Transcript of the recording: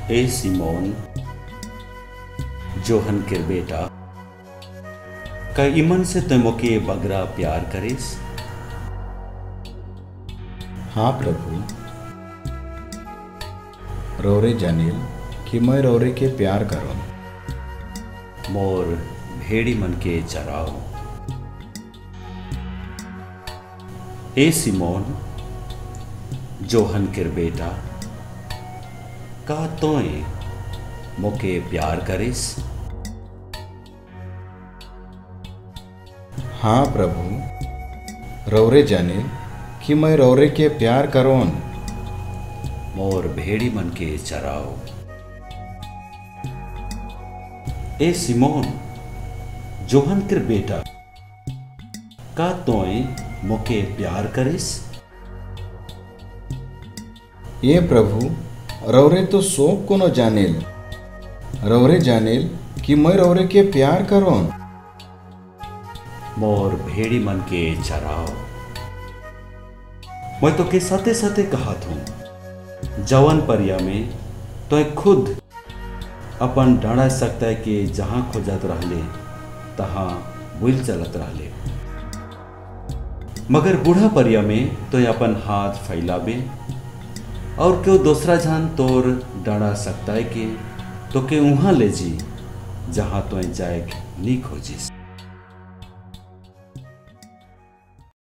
ए Simone, Johan के बेटा, का इमन से तुम के बगरा प्यार करेस? हाँ प्रभु, रौरे जानिल कि मैं रौरे के प्यार करूं। मोर भेड़ी मन के चराओ। ए सिमोन, जोहन के बेटा, का तोए मोके प्यार करेस? हाँ प्रभु, रौरे जानिल कि मैं रौरे के प्यार करूं। मोर भेड़ी मन के चराओ। ए सिमोन, जोहन के बेटा, का तोए मोके प्यार करेस? ये प्रभु, रौरे तो शोक को न जानिल। रौरे जानिल कि मैं रौरे के प्यार करूं। मोर भेड़ी मन के चराओ। मैं तो के सते सते कहा हूं, जवन परिया में तो खुद अपन डाड़ा सकता है कि जहां खोजत रहले तहां बुल चलत रहले, मगर बूढ़ा परिया में तो अपन हाथ फैलाबे और क्यों दूसरा जान तोर डाड़ा सकता है कि तो के वहां ले जी जहां तो जाए नहीं खोजिस।